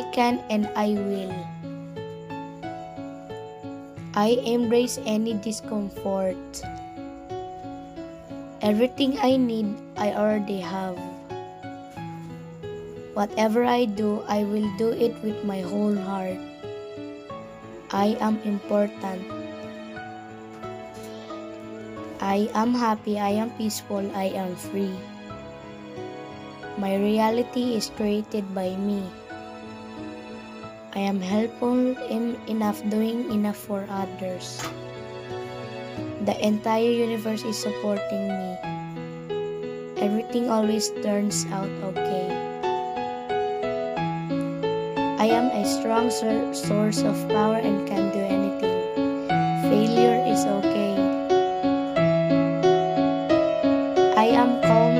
can and I will. I embrace any discomfort. Everything I need, I already have. Whatever I do, I will do it with my whole heart. I am important. I am happy, I am peaceful, I am free. My reality is created by me. I am helpful enough, doing enough for others. The entire universe is supporting me. Everything always turns out okay. I am a strong source of power and can do anything. Failure is okay. I am calm